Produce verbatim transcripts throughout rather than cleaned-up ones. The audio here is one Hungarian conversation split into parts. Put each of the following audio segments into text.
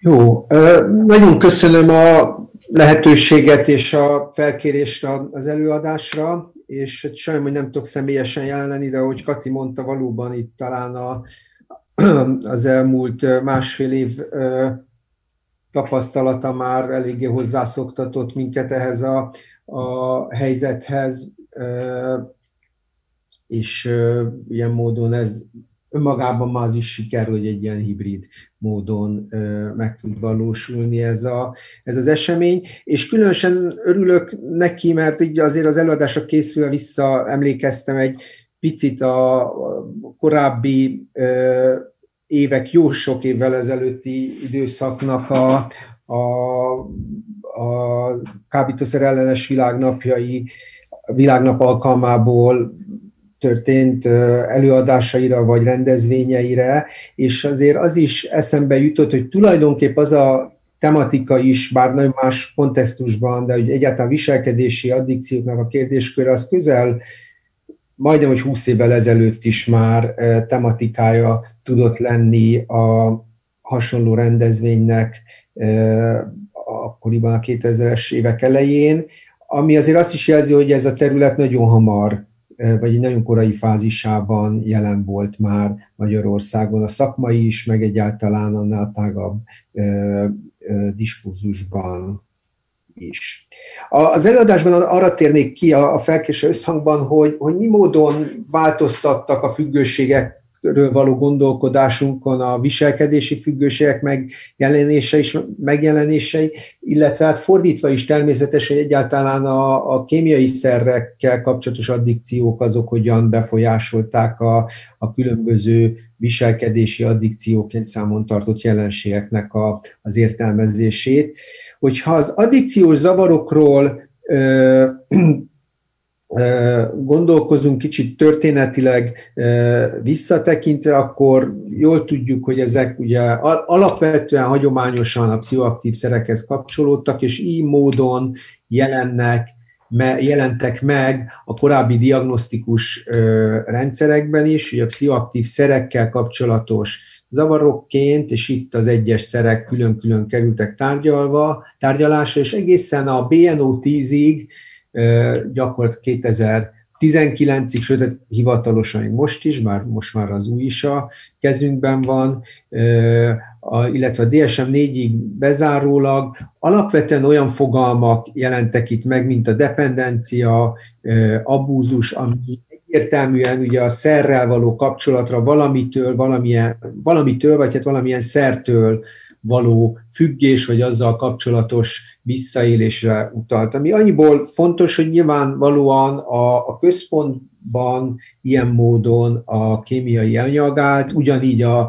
Jó, nagyon köszönöm a lehetőséget és a felkérést az előadásra, és sajnálom, hogy nem tudok személyesen jelen lenni, de ahogy Kati mondta, valóban itt talán a, az elmúlt másfél év tapasztalata már eléggé hozzászoktatott minket ehhez a, a helyzethez, és ilyen módon ez önmagában már az is siker, hogy egy ilyen hibrid módon meg tud valósulni ez, a, ez az esemény, és különösen örülök neki, mert így azért az előadásra készülve visszaemlékeztem egy picit a korábbi évek, jó sok évvel ezelőtti időszaknak a, a, a kábítószer ellenes világnapjai, világnap alkalmából történt előadásaira vagy rendezvényeire, és azért az is eszembe jutott, hogy tulajdonképp az a tematika is, bár nagyon más kontextusban, de hogy egyáltalán viselkedési addikcióknak a kérdésköre, az közel, majdnem, hogy húsz évvel ezelőtt is már tematikája tudott lenni a hasonló rendezvénynek akkoriban a kétezres évek elején, ami azért azt is jelzi, hogy ez a terület nagyon hamar vagy egy nagyon korai fázisában jelen volt már Magyarországon a szakmai is, meg egyáltalán annál tágabb ö, ö, diskurzusban is. Az előadásban arra térnék ki a, a felkéső összhangban, hogy, hogy mi módon változtattak a függőségekről való gondolkodásunkon a viselkedési függőségek megjelenése és megjelenései, illetve hát fordítva is természetesen egyáltalán a, a kémiai szerekkel kapcsolatos addikciók azok hogyan befolyásolták a, a különböző viselkedési addikcióként számon tartott jelenségeknek a, az értelmezését. Hogyha az addikciós zavarokról ö, gondolkozunk kicsit történetileg visszatekintve, akkor jól tudjuk, hogy ezek ugye alapvetően hagyományosan a pszichoaktív szerekhez kapcsolódtak, és így módon jelennek, jelentek meg a korábbi diagnosztikus rendszerekben is, hogy a pszichoaktív szerekkel kapcsolatos zavarokként, és itt az egyes szerek külön-külön kerültek tárgyalva, tárgyalásra, és egészen a bé en o tízig, gyakorlatilag kétezer-tizenkilencig, sőt, hivatalosan most is, bár most már az új is a kezünkben van, illetve a dé es em négyig bezárólag alapvetően olyan fogalmak jelentek itt meg, mint a dependencia, abúzus, ami egyértelműen ugye a szerrel való kapcsolatra valamitől, valamilyen, valamitől vagy hát valamilyen szertől való függés, vagy azzal kapcsolatos visszaélésre utalt. Ami annyiból fontos, hogy nyilvánvalóan a, a központban ilyen módon a kémiai anyag állt, ugyanígy a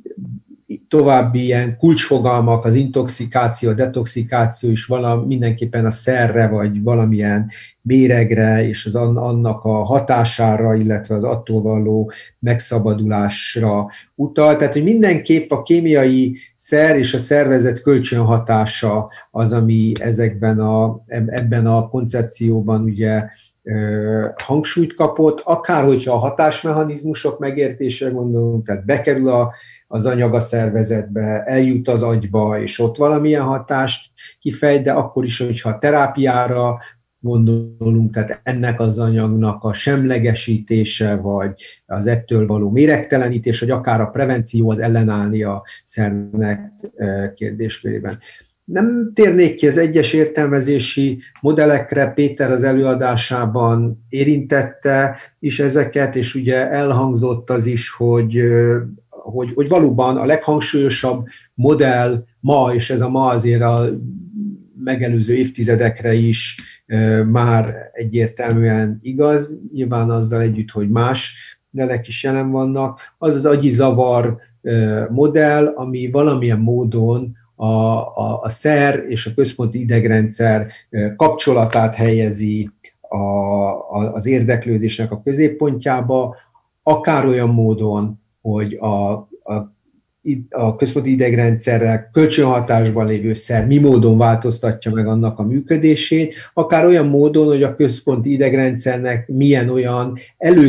további ilyen kulcsfogalmak, az intoxikáció, a detoxikáció is valami, mindenképpen a szerre, vagy valamilyen méregre, és az annak a hatására, illetve az attól való megszabadulásra utal. Tehát, hogy mindenképp a kémiai szer és a szervezet kölcsönhatása az, ami ezekben a, ebben a koncepcióban ugye hangsúlyt kapott, akár hogyha a hatásmechanizmusok megértésre gondolunk, tehát bekerül a az anyag a szervezetbe, eljut az agyba, és ott valamilyen hatást kifejt, de akkor is, hogyha terápiára gondolunk, tehát ennek az anyagnak a semlegesítése, vagy az ettől való méregtelenítés, vagy akár a prevenció, az ellenállni a szervnek kérdéskörében. Nem térnék ki az egyes értelmezési modellekre, Péter az előadásában érintette is ezeket, és ugye elhangzott az is, hogy Hogy, hogy valóban a leghangsúlyosabb modell ma, és ez a ma azért a megelőző évtizedekre is e, már egyértelműen igaz, nyilván azzal együtt, hogy más modellek is jelen vannak, az az agyi zavar e, modell, ami valamilyen módon a, a, a szer és a központi idegrendszer e, kapcsolatát helyezi a, a, az érdeklődésnek a középpontjába, akár olyan módon, hogy a, a, a központi idegrendszerrel kölcsönhatásban lévő szer mi módon változtatja meg annak a működését, akár olyan módon, hogy a központi idegrendszernek milyen olyan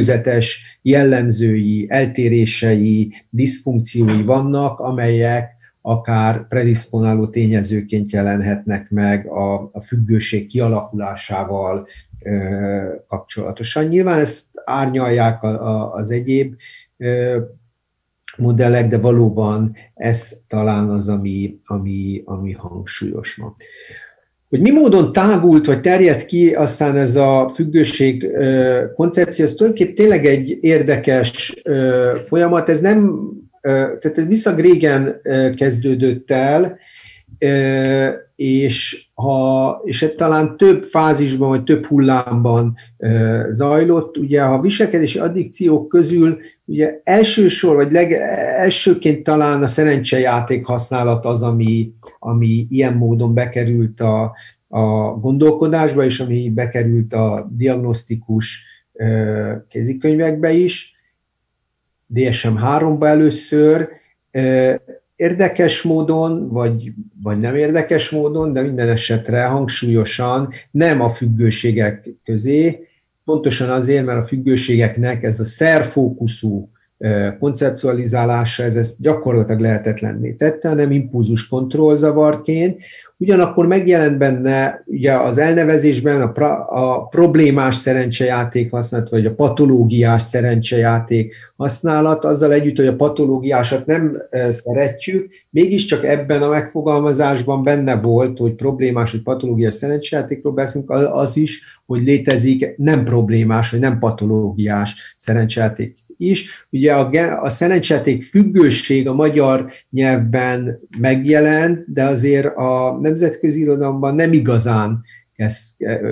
előzetes jellemzői, eltérései, diszfunkciói vannak, amelyek akár predisponáló tényezőként jelenhetnek meg a, a függőség kialakulásával kapcsolatosan. Nyilván ezt árnyalják a, a, az egyéb modellek, de valóban ez talán az, ami, ami, ami hangsúlyos van. Hogy mi módon tágult, vagy terjedt ki aztán ez a függőség koncepció, ez tulajdonképpen tényleg egy érdekes folyamat, ez nem, tehát ez viszonylag régen kezdődött el, és, ha, és ez talán több fázisban, vagy több hullámban zajlott. Ugye a viselkedési addikciók közül ugye elsősor, vagy leg, elsőként talán a szerencsejáték használat az, ami, ami ilyen módon bekerült a, a gondolkodásba, és ami bekerült a diagnosztikus kézikönyvekbe is, dé es em háromba először. Érdekes módon, vagy, vagy nem érdekes módon, de minden esetre hangsúlyosan nem a függőségek közé, pontosan azért, mert a függőségeknek ez a szerfókuszú konceptualizálása, ez ezt gyakorlatilag lehetetlenné tette, hanem impulzus kontrollzavarként. Ugyanakkor megjelent benne ugye az elnevezésben a, pra, a problémás szerencsejáték használat, vagy a patológiás szerencsejáték használat, azzal együtt, hogy a patológiásat nem szeretjük, mégiscsak ebben a megfogalmazásban benne volt, hogy problémás, vagy patológiás szerencsejátékról beszélünk, az is, hogy létezik nem problémás, vagy nem patológiás szerencsejáték is. Ugye a, a szerencsejáték függőség a magyar nyelvben megjelent, de azért a nemzetközi irodalomban nem igazán kezd, ö,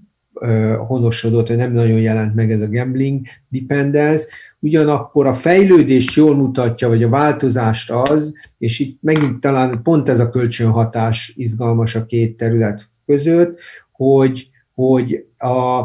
ö, honosodott, vagy nem nagyon jelent meg ez a gambling dependence. Ugyanakkor a fejlődést jól mutatja, vagy a változást az, és itt megint talán pont ez a kölcsönhatás izgalmas a két terület között, hogy, hogy a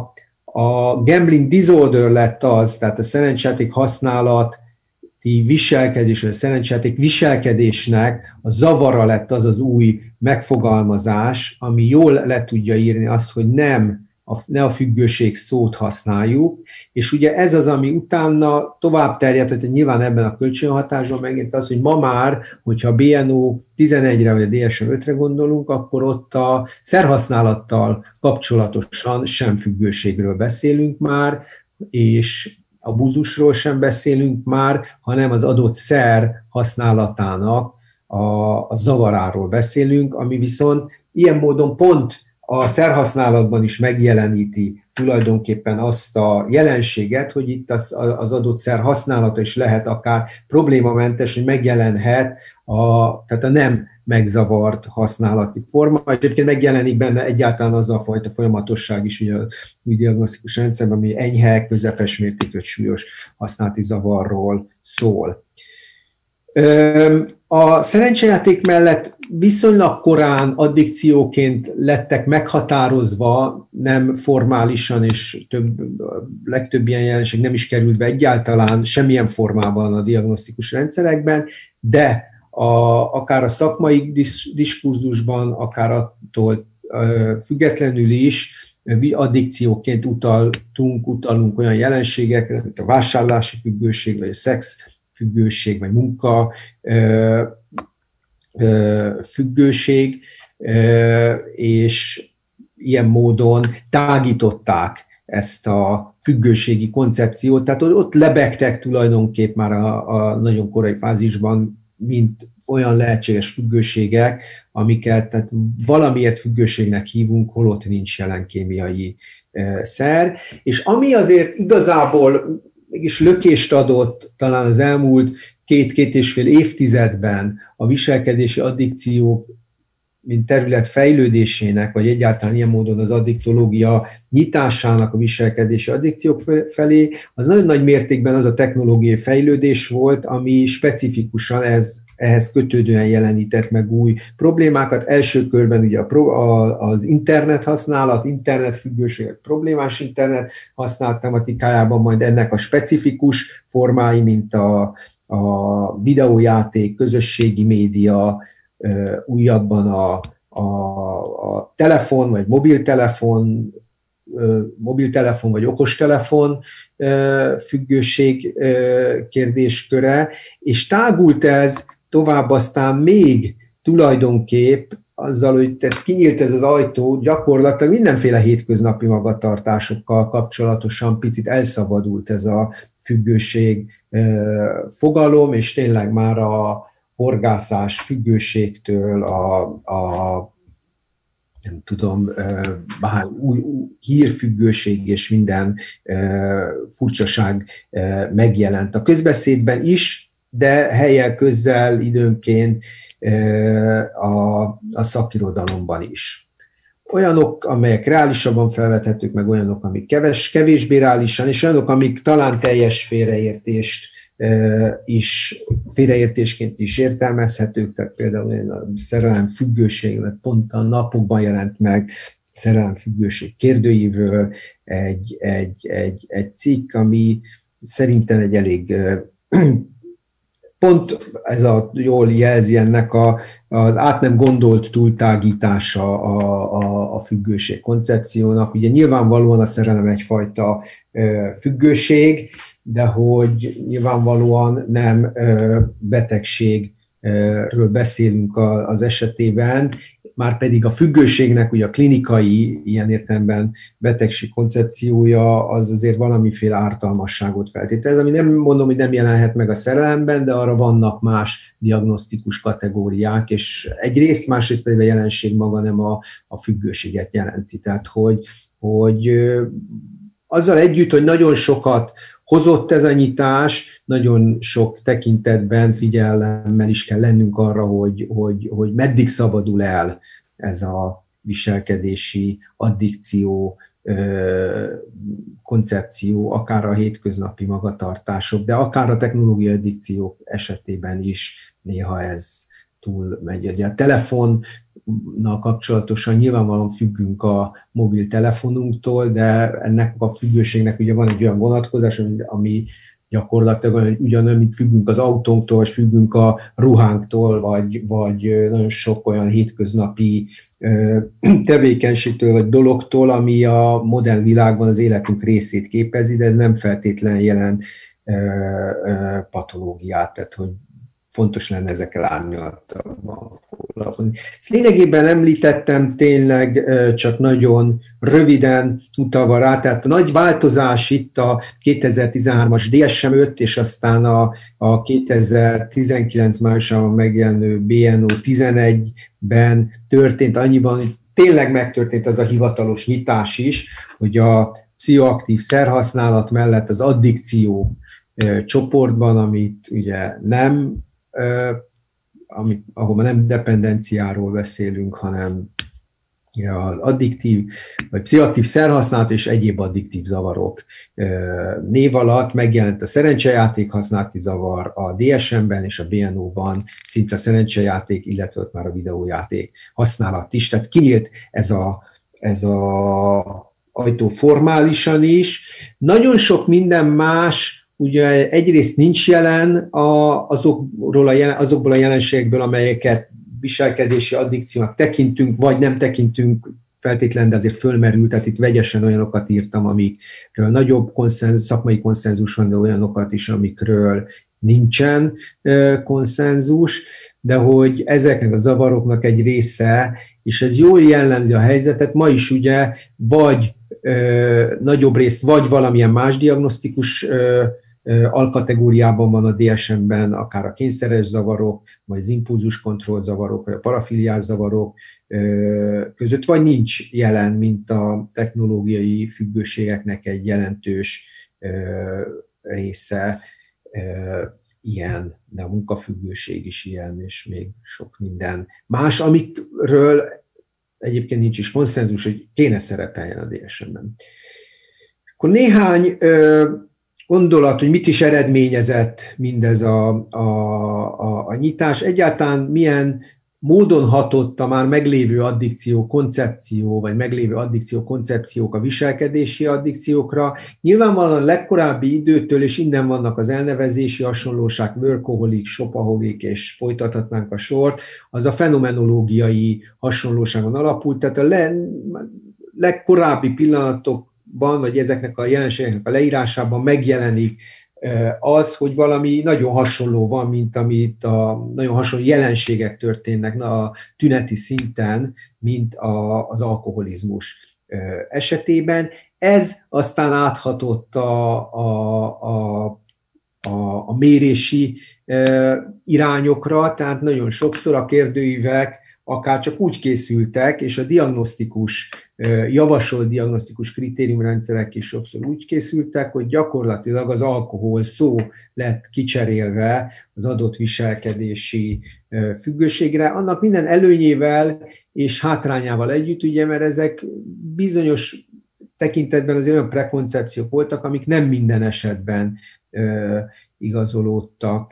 A gambling disorder lett az, tehát a szerencsejáték használati viselkedés, vagy a szerencsejáték viselkedésnek a zavara lett az az új megfogalmazás, ami jól le tudja írni azt, hogy nem a, ne a függőség szót használjuk, és ugye ez az, ami utána tovább terjedt, hogy nyilván ebben a kölcsönhatásban megint az, hogy ma már, hogyha a bé en o tizenegyre vagy a dé es em ötre gondolunk, akkor ott a szerhasználattal kapcsolatosan sem függőségről beszélünk már, és a búzusról sem beszélünk már, hanem az adott szer használatának a, a zavaráról beszélünk, ami viszont ilyen módon pont a szerhasználatban is megjeleníti tulajdonképpen azt a jelenséget, hogy itt az, az adott szer használata is lehet akár problémamentes, hogy megjelenhet a, tehát a nem megzavart használati forma, és egyébként megjelenik benne egyáltalán az a fajta folyamatosság is ugye a új diagnosztikus rendszerben, ami enyhe, közepes mértékű, súlyos használati zavarról szól. A szerencsejáték mellett viszonylag korán addikcióként lettek meghatározva, nem formálisan, és több, legtöbb ilyen jelenség nem is került be egyáltalán semmilyen formában a diagnosztikus rendszerekben, de a, akár a szakmai diskurzusban, akár attól függetlenül is addikcióként utaltunk, utalunk olyan jelenségekre, mint a vásárlási függőség, vagy a szex függőség, vagy munka ö, ö, függőség, ö, és ilyen módon tágították ezt a függőségi koncepciót, tehát ott lebegtek tulajdonképp már a, a nagyon korai fázisban, mint olyan lehetséges függőségek, amiket tehát valamiért függőségnek hívunk, holott nincs jelen kémiai ö, szer, és ami azért igazából mégis lökést adott talán az elmúlt két-két és fél évtizedben a viselkedési addikció, mint terület fejlődésének, vagy egyáltalán ilyen módon az addiktológia nyitásának a viselkedési addikciók felé, az nagyon nagy mértékben az a technológiai fejlődés volt, ami specifikusan ez, ehhez kötődően jelenített meg új problémákat. Első körben ugye a, a, az internet használat, internetfüggőségek, problémás internet használat tematikájában, majd ennek a specifikus formái, mint a, a videójáték, közösségi média, újabban a, a, a telefon, vagy mobiltelefon, mobiltelefon vagy okostelefon függőség kérdésköre, és tágult ez tovább aztán még tulajdonképp azzal, hogy tehát kinyílt ez az ajtó, gyakorlatilag mindenféle hétköznapi magatartásokkal kapcsolatosan picit elszabadult ez a függőség fogalom, és tényleg már a horgászás függőségtől, a, a nem tudom, bár új, új hírfüggőség és minden furcsaság megjelent a közbeszédben is, de helyel közzel időnként a, a szakirodalomban is. Olyanok, amelyek reálisabban felvethetők, meg olyanok, amik keves, kevésbé reálisan, és olyanok, amik talán teljes félreértést is, félreértésként is értelmezhetők, tehát például a szerelem függőség, mert pont a napokban jelent meg szerelem függőség kérdőívről egy, egy, egy, egy cikk, ami szerintem egy elég pont ez a jól jelzi ennek a, az át nem gondolt túltágítása a, a, a függőség koncepciónak. Ugye nyilvánvalóan a szerelem egyfajta függőség, de hogy nyilvánvalóan nem betegségről beszélünk az esetében, már pedig a függőségnek ugye a klinikai, ilyen értelemben betegség koncepciója az azért valamiféle ártalmasságot feltételez, ami nem mondom, hogy nem jelenhet meg a szerelemben, de arra vannak más diagnosztikus kategóriák, és egyrészt, másrészt pedig a jelenség maga nem a, a függőséget jelenti. Tehát, hogy, hogy azzal együtt, hogy nagyon sokat hozott ez a nyitás, nagyon sok tekintetben figyelemmel is kell lennünk arra, hogy, hogy, hogy meddig szabadul el ez a viselkedési addikció, koncepció, akár a hétköznapi magatartások, de akár a technológiai addikciók esetében is néha ez túl megy. A telefonnal kapcsolatosan nyilvánvalóan függünk a mobiltelefonunktól, de ennek a függőségnek ugye van egy olyan vonatkozás, ami gyakorlatilag ugyanolyan, mint függünk az autónktól, vagy függünk a ruhánktól, vagy, vagy nagyon sok olyan hétköznapi tevékenységtől, vagy dologtól, ami a modern világban az életünk részét képezi, de ez nem feltétlenül jelent patológiát, tehát hogy fontos lenne ezekkel árnyaltabban foglalkozni. Ezt lényegében említettem tényleg csak nagyon röviden utalva rá, tehát a nagy változás itt a kétezer-tizenhármas dé es em öt, és aztán a, a kétezer-tizenkilenc májusában megjelenő bé en o tizenegyben történt annyiban, hogy tényleg megtörtént az a hivatalos nyitás is, hogy a pszichoaktív szerhasználat mellett az addikció csoportban, amit ugye nem Ami, ahol nem dependenciáról beszélünk, hanem az addiktív, vagy pszichoaktív szerhasználat és egyéb addiktív zavarok név alatt megjelent a szerencsejáték használati zavar a dé es em-ben és a bé en o-ban szinte a szerencsejáték, illetve ott már a videójáték használat is. Tehát kinyílt ez a, ez a ajtó formálisan is. Nagyon sok minden más ugye egyrészt nincs jelen a, azokról a jelen, azokból a jelenségekből, amelyeket viselkedési addikciónak tekintünk, vagy nem tekintünk feltétlenül, de azért fölmerült, tehát itt vegyesen olyanokat írtam, amikről nagyobb konszenzus, szakmai konszenzus van, de olyanokat is, amikről nincsen konszenzus, de hogy ezeknek a zavaroknak egy része, és ez jól jellemzi a helyzetet, ma is ugye vagy ö, nagyobb részt, vagy valamilyen más diagnosztikus ö, alkategóriában van a dé es em-ben, akár a kényszeres zavarok, vagy az impulzuskontroll zavarok, vagy a parafiliás zavarok között, vagy nincs jelen, mint a technológiai függőségeknek egy jelentős része ilyen, de a munkafüggőség is ilyen, és még sok minden más, amikről egyébként nincs is konszenzus, hogy kéne szerepeljen a dé es em-ben. Akkor néhány gondolat, hogy mit is eredményezett mindez a, a, a, a nyitás, egyáltalán milyen módon hatott a már meglévő addikció koncepció, vagy meglévő addikció koncepciók a viselkedési addikciókra. Nyilvánvalóan a legkorábbi időtől, és innen vannak az elnevezési hasonlóság, workaholic, shopaholic, és folytathatnánk a sort, az a fenomenológiai hasonlóságon alapult, tehát a le, legkorábbi pillanatok vagy ezeknek a jelenségeknek a leírásában megjelenik az, hogy valami nagyon hasonló van, mint amit a nagyon hasonló jelenségek történnek a tüneti szinten, mint a, az alkoholizmus esetében. Ez aztán áthatott a, a, a, a, a mérési irányokra, tehát nagyon sokszor a kérdőívek akár csak úgy készültek, és a diagnosztikus, javasolt diagnosztikus kritériumrendszerek is sokszor úgy készültek, hogy gyakorlatilag az alkohol szó lett kicserélve az adott viselkedési függőségre, annak minden előnyével és hátrányával együtt, ugye, mert ezek bizonyos tekintetben azért olyan prekoncepciók voltak, amik nem minden esetben igazolódtak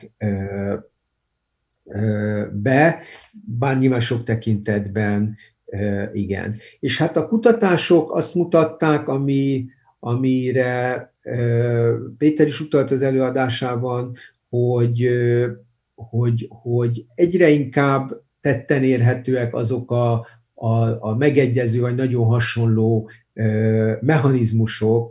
be, bár nyilván sok tekintetben igen. És hát a kutatások azt mutatták, ami, amire Péter is utalt az előadásában, hogy, hogy, hogy egyre inkább tetten érhetőek azok a, a, a megegyező vagy nagyon hasonló mechanizmusok,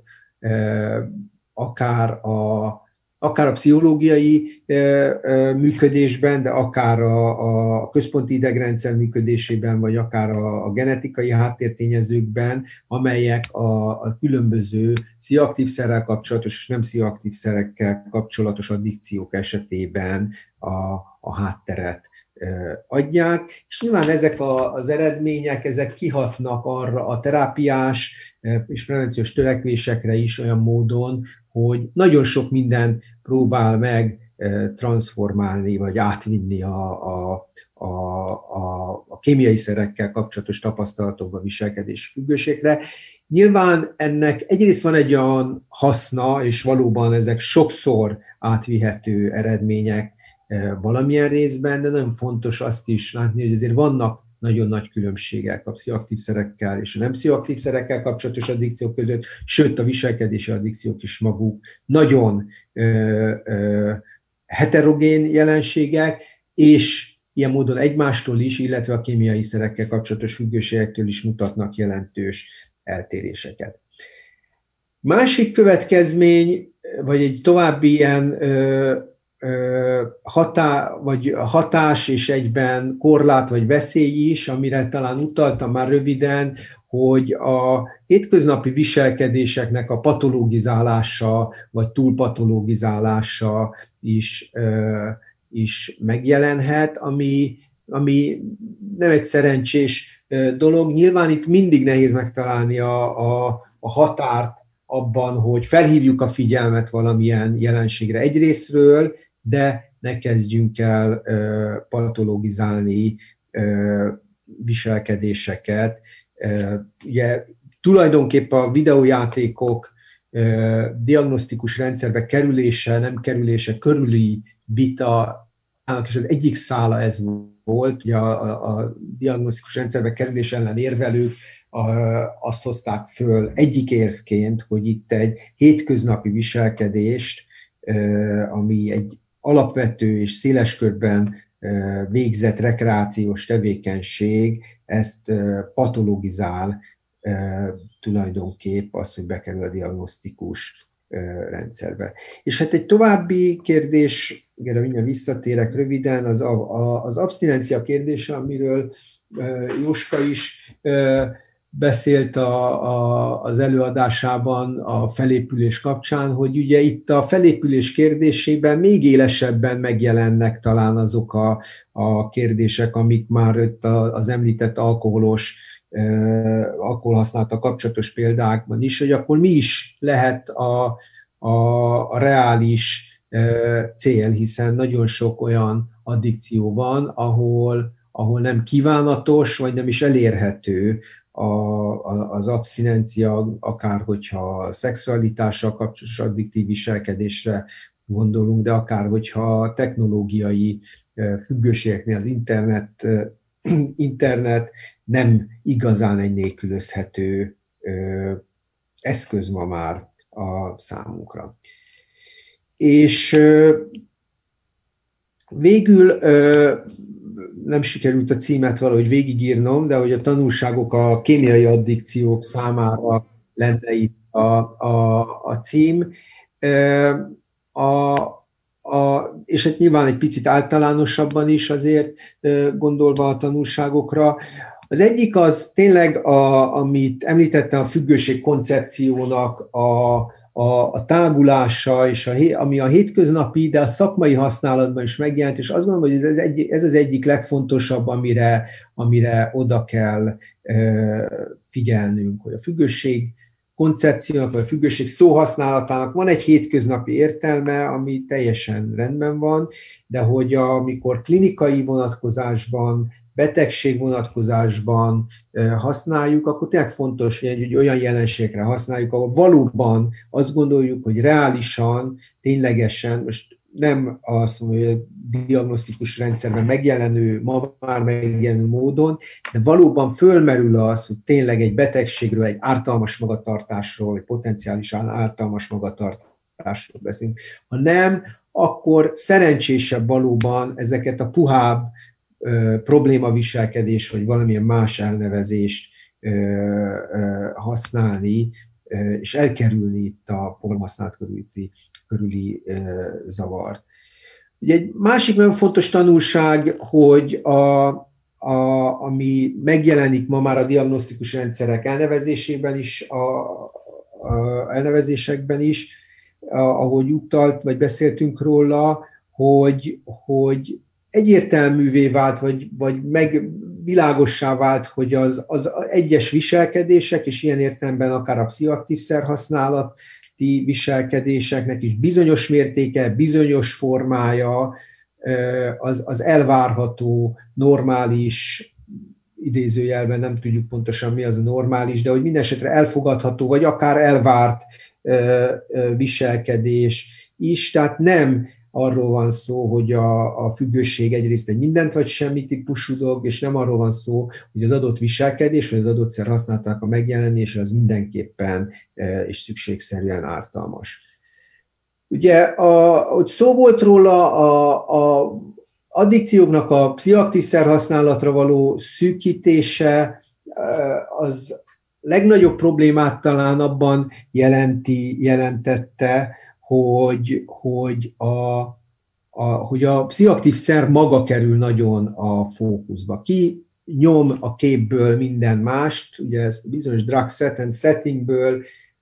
akár a akár a pszichológiai működésben, de akár a, a központi idegrendszer működésében, vagy akár a, a genetikai háttértényezőkben, amelyek a, a különböző pszichoaktív szerrel kapcsolatos és nem pszichoaktív szerekkel kapcsolatos addikciók esetében a, a hátteret adják, és nyilván ezek a, az eredmények, ezek kihatnak arra a terápiás és prevenciós törekvésekre is olyan módon, hogy nagyon sok minden próbál meg transformálni, vagy átvinni a, a, a, a, a kémiai szerekkel kapcsolatos tapasztalatokba, viselkedési függőségre. Nyilván ennek egyrészt van egy olyan haszna, és valóban ezek sokszor átvihető eredmények valamilyen részben, de nagyon fontos azt is látni, hogy azért vannak nagyon nagy különbségek a pszichoaktív szerekkel és a nem pszichoaktív szerekkel kapcsolatos addikciók között, sőt a viselkedési addikciók is maguk nagyon ö, ö, heterogén jelenségek, és ilyen módon egymástól is, illetve a kémiai szerekkel kapcsolatos függőségektől is mutatnak jelentős eltéréseket. Másik következmény, vagy egy további ilyen ö, Hatá, vagy hatás és egyben korlát vagy veszély is, amire talán utaltam már röviden, hogy a hétköznapi viselkedéseknek a patologizálása vagy túlpatologizálása is, is megjelenhet, ami, ami nem egy szerencsés dolog. Nyilván itt mindig nehéz megtalálni a, a, a határt abban, hogy felhívjuk a figyelmet valamilyen jelenségre egyrészről, de ne kezdjünk el uh, patologizálni uh, viselkedéseket. Uh, ugye tulajdonképpen a videójátékok uh, diagnosztikus rendszerbe kerülése, nem kerülése körüli vita, és az egyik szála ez volt, ugye a, a, a diagnosztikus rendszerbe kerülés ellen érvelők a, azt hozták föl egyik érvként, hogy itt egy hétköznapi viselkedést, uh, ami egy alapvető és széles körben végzett rekreációs tevékenység, ezt patologizál tulajdonképp az, hogy bekerül a diagnosztikus rendszerbe. És hát egy további kérdés, igen, mindjárt visszatérek röviden, az, a, az abszinencia kérdése, amiről Jóska is beszélt a, a, az előadásában a felépülés kapcsán, hogy ugye itt a felépülés kérdésében még élesebben megjelennek talán azok a, a kérdések, amik már itt az említett alkoholos, eh, alkoholhasználata kapcsolatos példákban is, hogy akkor mi is lehet a, a, a reális eh, cél, hiszen nagyon sok olyan addikció van, ahol, ahol nem kívánatos, vagy nem is elérhető A, a, az abszinencia, akár hogyha a szexualitással kapcsolatos addiktív viselkedésre gondolunk, de akár hogyha technológiai függőségeknél az internet, internet nem igazán egy nélkülözhető eszköz ma már a számunkra. És végül nem sikerült a címet valahogy végigírnom, de hogy a tanulságok a kémiai addikciók számára lenne itt a, a, a cím. a, a, és hát nyilván egy picit általánosabban is azért gondolva a tanulságokra. Az egyik az tényleg, a, amit említette, a függőség koncepciónak a, a, a tágulása, és a, ami a hétköznapi, de a szakmai használatban is megjelent, és azt gondolom, hogy ez, egy, ez az egyik legfontosabb, amire, amire oda kell e, figyelnünk, hogy a függőség koncepciónak, vagy a függőség szóhasználatának van egy hétköznapi értelme, ami teljesen rendben van, de hogy amikor klinikai vonatkozásban, betegség vonatkozásban használjuk, akkor tényleg fontos, hogy olyan jelenségekre használjuk, ahol valóban azt gondoljuk, hogy reálisan, ténylegesen, most nem azt mondom, hogy a diagnosztikus rendszerben megjelenő, ma már megjelenő módon, de valóban fölmerül az, hogy tényleg egy betegségről, egy ártalmas magatartásról, egy potenciális ártalmas magatartásról beszélünk. Ha nem, akkor szerencsésebb valóban ezeket a puhább ö, problémaviselkedés, vagy valamilyen más elnevezést ö, ö, használni, ö, és elkerülni itt a fogalomhasználat körüli körüli zavart. Ugye egy másik nagyon fontos tanulság, hogy a, a, ami megjelenik ma már a diagnosztikus rendszerek elnevezésében is, a, a elnevezésekben is, a, ahogy utalt, vagy beszéltünk róla, hogy, hogy egyértelművé vált, vagy, vagy meg világossá vált, hogy az, az egyes viselkedések, és ilyen értelemben akár a pszichoaktív szerhasználat, viselkedéseknek is bizonyos mértéke, bizonyos formája az, az elvárható, normális, idézőjelben nem tudjuk pontosan mi az a normális, de hogy minden esetre elfogadható, vagy akár elvárt viselkedés is, tehát nem arról van szó, hogy a, a függőség egyrészt egy mindent vagy semmi típusú dolog, és nem arról van szó, hogy az adott viselkedés, vagy az adott szer használták a megjelenése, az mindenképpen e, és szükségszerűen ártalmas. Ugye, a, hogy szó volt róla, a, a addikcióknak a pszichoaktív szerhasználatra való szűkítése, az legnagyobb problémát talán abban jelenti, jelentette, hogy, hogy, a, a, hogy a pszichoaktív szer maga kerül nagyon a fókuszba. Ki nyom a képből minden mást, ugye ezt bizonyos drug set and settingből,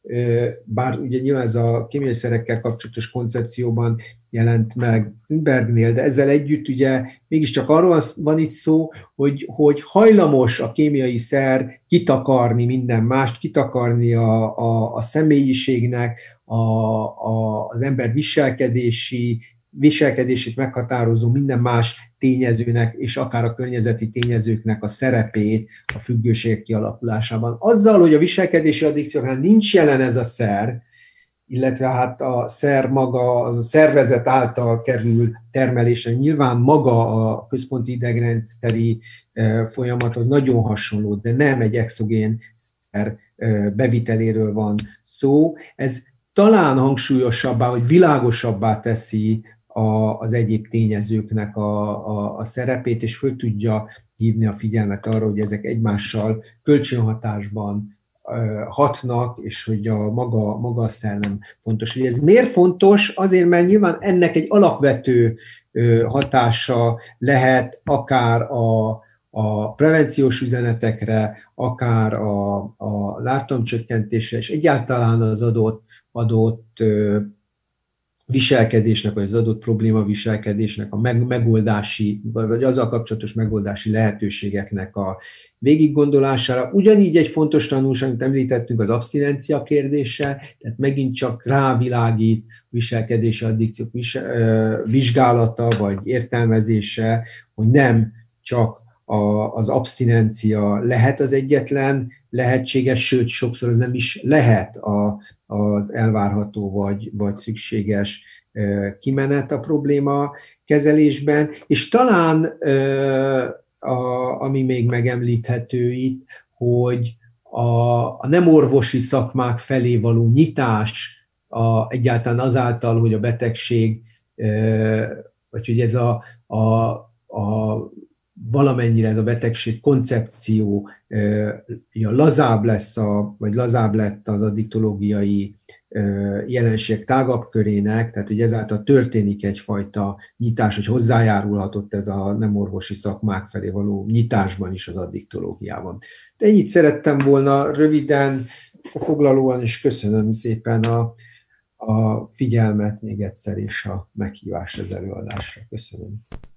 bár ugye nyilván ez a kémiai szerekkel kapcsolatos koncepcióban jelent meg Lindberghnél, de ezzel együtt ugye mégiscsak arról van itt szó, hogy, hogy hajlamos a kémiai szer kitakarni minden mást, kitakarni a, a, a személyiségnek, a, a, az ember viselkedési, viselkedését meghatározó minden más tényezőnek, és akár a környezeti tényezőknek a szerepét a függőség kialakulásában. Azzal, hogy a viselkedési addikcióknál nincs jelen ez a szer, illetve hát a szer maga, a szervezet által kerül termelésre, nyilván maga a központi idegrendszeri folyamat az nagyon hasonló, de nem egy exogén szer beviteléről van szó. Ez talán hangsúlyosabbá, vagy világosabbá teszi a, az egyéb tényezőknek a, a, a szerepét, és föl tudja hívni a figyelmet arra, hogy ezek egymással kölcsönhatásban hatnak, és hogy a maga, maga a szer nem fontos. Hogy ez miért fontos? Azért, mert nyilván ennek egy alapvető hatása lehet akár a, a prevenciós üzenetekre, akár a, a lábnyomcsökkentésre, és egyáltalán az adott, adott viselkedésnek, vagy az adott probléma viselkedésnek a megoldási, vagy azzal kapcsolatos megoldási lehetőségeknek a végiggondolására. Ugyanígy egy fontos tanulság, amit említettünk, az abszinencia kérdése, tehát megint csak rávilágít viselkedési addikciók vizsgálata, vagy értelmezése, hogy nem csak a, az abszinencia lehet az egyetlen lehetséges, sőt, sokszor ez nem is lehet a, az elvárható vagy, vagy szükséges kimenet a probléma kezelésben, és talán a, ami még megemlíthető itt, hogy a, a nem orvosi szakmák felé való nyitás a, egyáltalán azáltal, hogy a betegség, vagy hogy ez a, a, a valamennyire ez a betegség koncepció ja, lazább lesz, a, vagy lazább lett az addiktológiai jelenség tágabb körének, tehát hogy ezáltal történik egyfajta nyitás, hogy hozzájárulhatott ez a nem orvosi szakmák felé való nyitásban is az addiktológiában. De ennyit szerettem volna röviden, foglalóan, és köszönöm szépen a, a figyelmet még egyszer, és a meghívást az előadásra. Köszönöm.